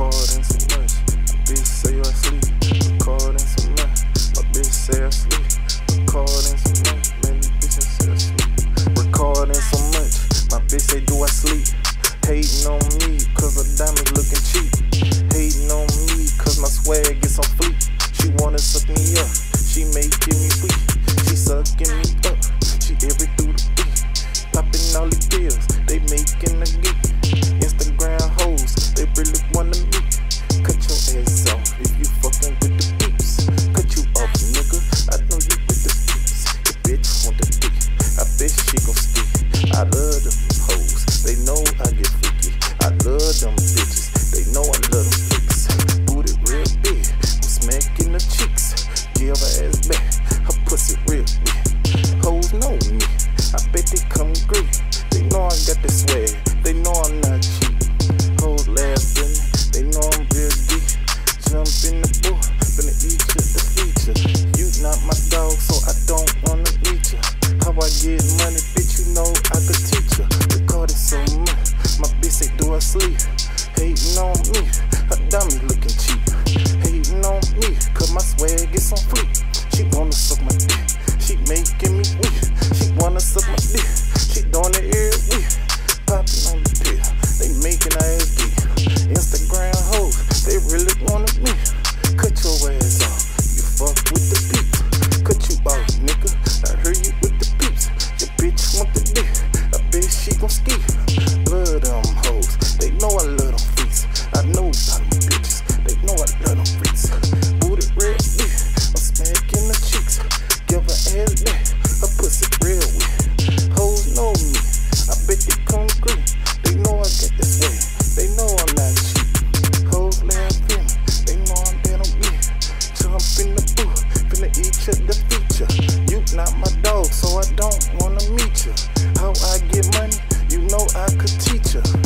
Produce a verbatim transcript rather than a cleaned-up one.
Recording so much, my bitch say I sleep. Recording so much, my bitch say I sleep. Recording so much, man, these bitches say I sleep. Recording so much, my bitch say do I sleep. Hating on me, cause her diamonds looking cheap. Hating on me, cause my swag gets on fleek. She wanna suck me up, she making me weak. She sucking me up, she every through the beat. Popping all these pills, they making a geek. Instagram hoes, they really wanna meet. Cut your ass off if you fucking with the peeps. Cut you off, nigga, I know you with the peeps. The bitch want the dick, I bet she gon' stick. I love them hoes, they know I get freaky. I love them bitches, they know I love them freaks. Booty real big, I'm smacking the cheeks. Give her ass back, her pussy real big. Hoes know me, I bet they come agree. They know I got the swag, they know I'm not cheap. Hoes laughing, they know I'm real deep. Jump in the booth, finna eat you the feature. You not my dog, so I don't wanna meet you. How I get money, bitch, you know I could teach you. Recording so much, my bitch say do I sleep. Hating on me, her diamond looking cheap. Hating on me, cause my swag is on fleek. She wanna suck my dick, she making me weak. She wanna suck my dick, she doing it every week. Popping on the pill, they making her ass geek. Instagram hoes, they really wanna me. Cut your ass off, you fuck with the peeps. Cut you off, nigga, I heard you with the peeps. Your bitch want the dick, I bet she gon' ski. Love them hoes, they know I love them freaks. I know them bitches, they know I love them freaks. Booty real big, I'm smacking the cheeks. Give her ass back, her pussy real weak. Hoes know me, I bet they come agree. They know I got this way, they know I'm not cheap. Hoes laughing, they know I'm dead on me. Jump in the booth, finna eat you the feature. You not my dog, so I don't wanna meet you. How I get money, you know I could teach you.